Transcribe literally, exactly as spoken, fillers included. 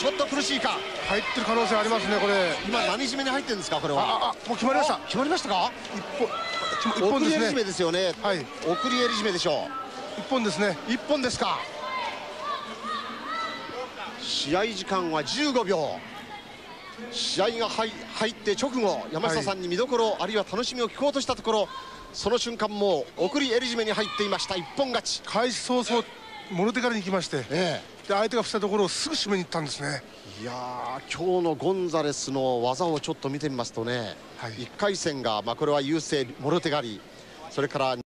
ちょっと苦しいか。 入ってる可能性ありますね、これ。 今何締めに入ってるんですか、これは。 ああ、もう決まりました。 決まりましたか。 一本、一本ですね。 送り襟締めですよね。 はい。 送り襟締めでしょう。一本ですね。 一本ですか。試合時間はじゅうごびょう。試合が入入って直後、山下さんに見どころ、はい、あるいは楽しみを聞こうとしたところ、その瞬間もう送り襟締めに入っていました。一本勝ち。 開始早々もろ手からに行きまして、ええ、で相手が振ったところをすぐ締めに行ったんですね。 いやー、今日のゴンザレスの技をちょっと見てみますとね、はい、いっかい戦が、まあ、これは優勢もろ手刈り、それから